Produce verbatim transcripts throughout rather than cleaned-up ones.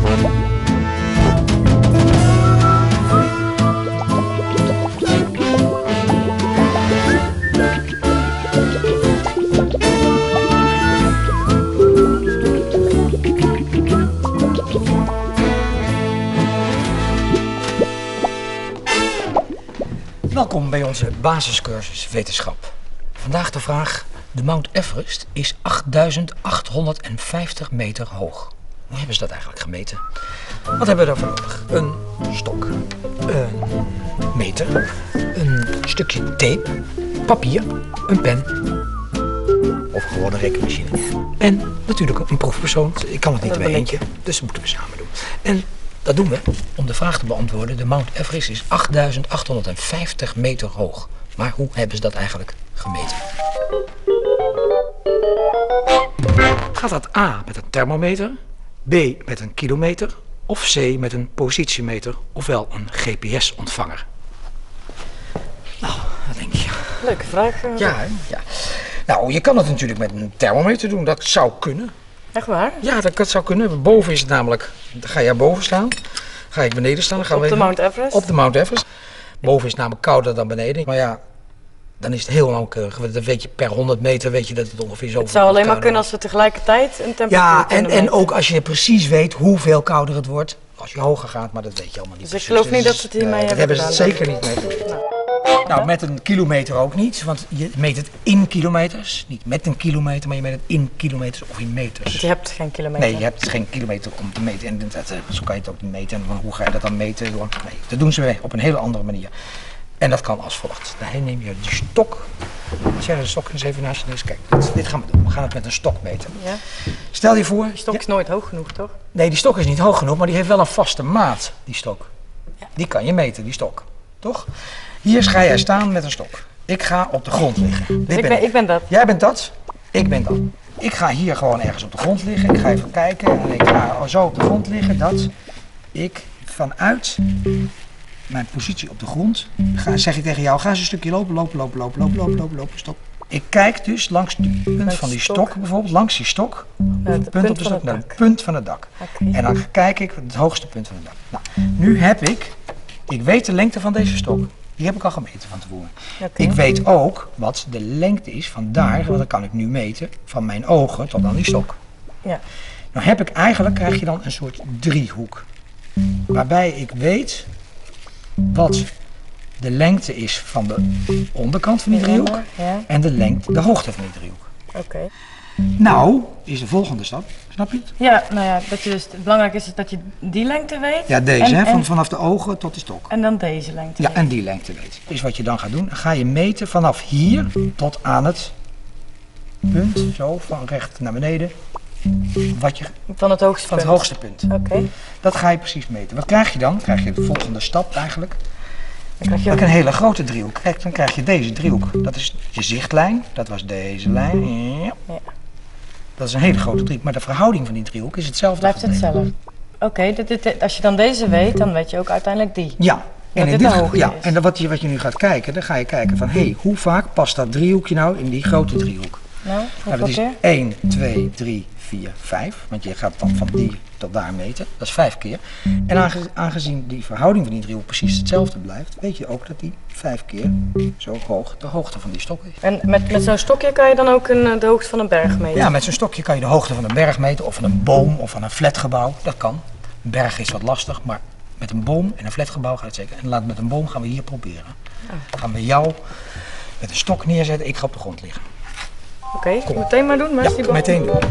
Welkom bij onze basiscursus wetenschap. Vandaag de vraag: de Mount Everest is achtduizend achthonderdvijftig meter hoog. Hoe hebben ze dat eigenlijk gemeten? Wat hebben we daarvoor nodig? Een stok, een meter, een stukje tape, papier, een pen of gewoon een rekenmachine. En natuurlijk een proefpersoon. Ik kan het niet bij eentje, dus dat moeten we samen doen. En dat doen we om de vraag te beantwoorden. De Mount Everest is achtduizend achthonderdvijftig meter hoog. Maar hoe hebben ze dat eigenlijk gemeten? Gaat dat A met een thermometer, B met een kilometer of C met een positiemeter, ofwel een G P S-ontvanger? Nou, wat denk je? Leuke vraag. Ja, hè? Ja. Nou, je kan het natuurlijk met een thermometer doen. Dat zou kunnen. Echt waar? Ja, dat zou kunnen. Boven is het namelijk, dan ga je boven staan, ga ik beneden staan. Dan gaan op we de Mount Everest? Op de Mount Everest. Boven is het namelijk kouder dan beneden. Maar ja, dan is het heel nauwkeurig. Dan weet je per honderd meter weet je dat het ongeveer zo. Het zou alleen maar kunnen als we tegelijkertijd een temperatuur Ja, en, kunnen en ook als je precies weet hoeveel kouder het wordt. Als je hoger gaat, maar dat weet je allemaal niet. Dus ik geloof niet dat ze het hiermee uh, hebben Dat hebben ze gedaan. zeker niet mee gedaan. Nou. nou, met een kilometer ook niet, want je meet het in kilometers. Niet met een kilometer, maar je meet het in kilometers of in meters. Want je hebt geen kilometer. Nee, je hebt geen kilometer om te meten. En dat, zo kan je het ook niet meten. En hoe ga je dat dan meten? Nee, dat doen ze op een hele andere manier. En dat kan als volgt. Dan neem je die stok. Als jij de stok eens even naast je neus kijkt. Dit gaan we doen. We gaan het met een stok meten. Ja. Stel je voor. Die stok is nooit hoog genoeg, toch? Nee, die stok is niet hoog genoeg, maar die heeft wel een vaste maat, die stok. Ja. Die kan je meten, die stok. Toch? Hier ga jij staan met een stok. Ik ga op de grond liggen. Dus Dit ik, ben ben, ik. ik ben dat. Jij bent dat. Ik ben dat. Ik ga hier gewoon ergens op de grond liggen. Ik ga even kijken. En ik ga zo op de grond liggen dat ik vanuit mijn positie op de grond, ga, zeg ik tegen jou, ga eens een stukje lopen, lopen, lopen, lopen, lopen, lopen, lopen, lopen, stop. Ik kijk dus langs het punt van die stok bijvoorbeeld, langs die stok, het punt, punt op de stok, naar het dak. punt van het dak. Okay. En dan kijk ik het hoogste punt van het dak. Nou, nu heb ik, ik weet de lengte van deze stok. Die heb ik al gemeten van tevoren. Okay. Ik weet ook wat de lengte is van daar, want dat kan ik nu meten, van mijn ogen tot aan die stok. Ja. Nou heb ik eigenlijk, krijg je dan een soort driehoek. Waarbij ik weet wat de lengte is van de onderkant van die driehoek Ja. en de lengte, de hoogte van die driehoek. Oké. Okay. Nou, is de volgende stap, snap je het? Ja, nou ja, dat je dus, het belangrijke is dat je die lengte weet. Ja, deze, en, hè, van, en, vanaf de ogen tot de stok. En dan deze lengte. Ja, weet. en die lengte weet. Is wat je dan gaat doen, dan ga je meten vanaf hier tot aan het punt, zo, van recht naar beneden. Wat je, van het hoogste van het punt. hoogste punt. Oké. Okay. Dat ga je precies meten. Wat krijg je dan? Dan krijg je de volgende stap eigenlijk. Dan krijg je ook een hele grote driehoek. Kijk, dan krijg je deze driehoek. Dat is je zichtlijn. Dat was deze lijn. Ja. Ja. Dat is een hele grote driehoek. Maar de verhouding van die driehoek is hetzelfde. Blijft hetzelfde. Oké, okay, als je dan deze weet, dan weet je ook uiteindelijk die. Ja. En, in dit dit, ja, is. en wat je, wat je nu gaat kijken, dan ga je kijken van, hé, hey, hoe vaak past dat driehoekje nou in die grote driehoek? Nou, nou dat is één, twee, drie, vier, vijf. Want je gaat dan van die tot daar meten. Dat is vijf keer. En aange, aangezien die verhouding van die driehoek precies hetzelfde blijft, weet je ook dat die vijf keer zo hoog de hoogte van die stok is. En met, met zo'n stokje kan je dan ook een, de hoogte van een berg meten? Ja, met zo'n stokje kan je de hoogte van een berg meten, of van een boom, of van een flatgebouw. Dat kan. Een berg is wat lastig, maar met een boom en een flatgebouw gaat het zeker. En laat met een boom gaan we hier proberen. Dan gaan we jou met een stok neerzetten, ik ga op de grond liggen. Oké, okay, meteen maar doen, maar ja, die boom. meteen doen.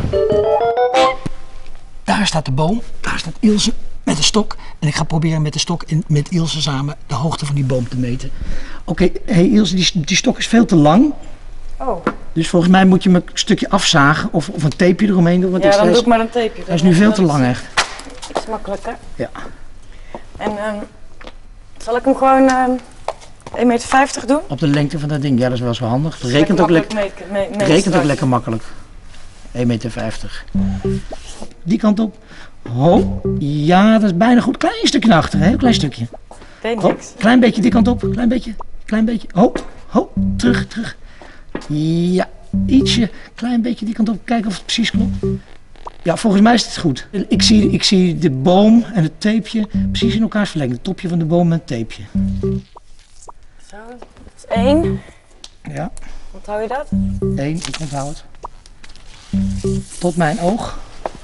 Daar staat de boom, daar staat Ilse met de stok. En ik ga proberen met de stok en met Ilse samen de hoogte van die boom te meten. Oké, okay, hey Ilse, die, die stok is veel te lang. Oh. Dus volgens mij moet je hem een stukje afzagen of, of een tapeje eromheen doen. Want ja, dan is, doe ik maar een tapeje. Dat is nu veel te lang echt. Dat is makkelijker. Ja. En um, zal ik hem gewoon um, één meter vijftig doen? Op de lengte van dat ding, ja dat is wel zo handig. Het rekent, ook, lekker le me me rekent ook lekker makkelijk. één meter vijftig. Die kant op. Ho, ja dat is bijna goed. Klein stukje naar achteren, heel klein stukje. Ho, klein beetje die kant op, klein beetje, klein beetje. Ho, ho, terug, terug. Ja, ietsje, klein beetje die kant op. Kijken of het precies klopt. Ja, volgens mij is het goed. Ik zie, ik zie de boom en het tapeje precies in elkaar verlengd. Het topje van de boom en het tapeje. Zo, dat is één. Ja. Onthoud je dat? Eén, ik onthoud het. Tot mijn oog.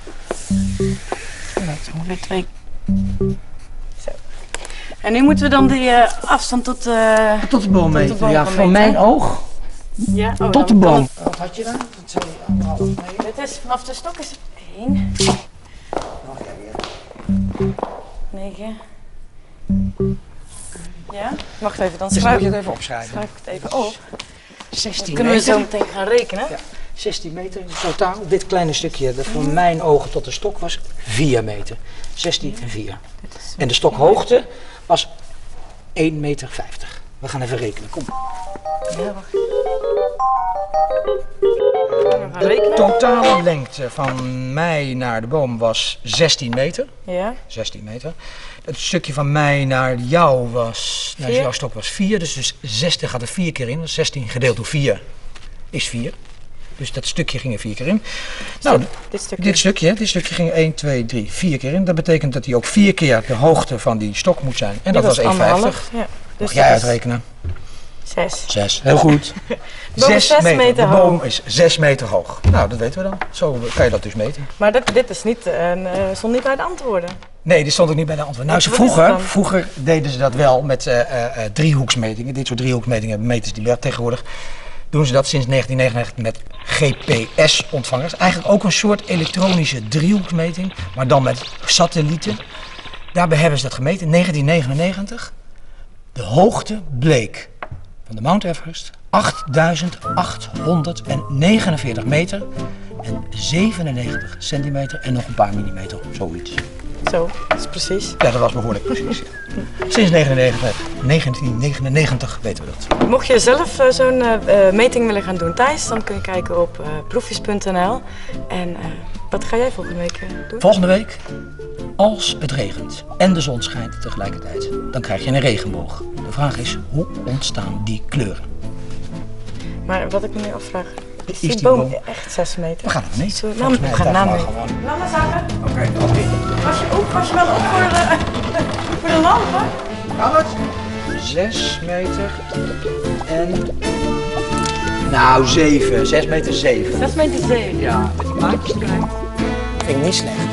Ja, het zijn ongeveer twee. Zo. En nu moeten we dan die uh, afstand tot, uh, tot de boom meten. boom Ja, van mijn oog ja? Oh, tot de boom. Het... Wat had je dan? Dat zei je anderhalf meter. Dit is vanaf de stok is het één. negen. Ja? Wacht even, dan Dus dan schrijf, moet je het even opschrijven. schrijf ik het even op. zestien Dan kunnen we meter. zo meteen gaan rekenen. Ja, zestien meter in totaal. Dit kleine stukje dat voor mijn ogen tot de stok was vier meter. zestien en vier. En de stokhoogte was één meter vijftig. We gaan even rekenen, kom. Ja, wacht. We gaan rekenen. De totale lengte van mij naar de boom was zestien meter. Ja. zestien meter. Het stukje van mij naar jou was, naar Vier. jouw stok was vier. Dus, dus zestien gaat er vier keer in. zestien gedeeld door vier is vier. Dus dat stukje ging er vier keer in. Nou, Dit stukje. dit stukje, dit stukje ging één, twee, drie, vier keer in. Dat betekent dat hij ook vier keer de hoogte van die stok moet zijn. En dat was één anderhalf. vijftig. Ja. Dus Mag jij dat is uitrekenen? Zes. Zes. Heel goed. boom is zes meter De hoog. boom is zes meter hoog. Nou, dat weten we dan. Zo kan je dat dus meten. Maar dit, dit is niet, uh, stond niet bij de antwoorden. Nee, die stond ook niet bij de antwoord. Nou, ze Wat is het vroeger, dan? vroeger deden ze dat wel met uh, uh, driehoeksmetingen. Dit soort driehoeksmetingen meten ze die wel tegenwoordig. Doen ze dat sinds negentien negenennegentig met G P S-ontvangers. Eigenlijk ook een soort elektronische driehoeksmeting, maar dan met satellieten. Daarbij hebben ze dat gemeten in negentien negenennegentig. De hoogte bleek van de Mount Everest achtduizend achthonderdnegenenveertig meter en zevenennegentig centimeter en nog een paar millimeter, zoiets. Zo, dat is precies. Ja, dat was behoorlijk precies. Sinds negentien negenennegentig weten we dat. Mocht je zelf uh, zo'n uh, meting willen gaan doen thuis, dan kun je kijken op uh, proefjes punt n l. En uh, wat ga jij volgende week uh, doen? Volgende week, als het regent en de zon schijnt tegelijkertijd, dan krijg je een regenboog. De vraag is, hoe ontstaan die kleuren? Maar wat ik me nu afvraag, is, Is die, die boom, boom- echt zes meter? We gaan het meten. Zo, nou, Volgens we mij gaan is dat namen. wel gewoon. Laat maar zakken. Oké, oké. Was je, ook, was je wel op voor de, voor de lampen? Kan het? Zes meter en... Nou, zeven. Zes meter zeven. zes meter zeven. Ja, met die maatjes erbij. Vind ik niet slecht.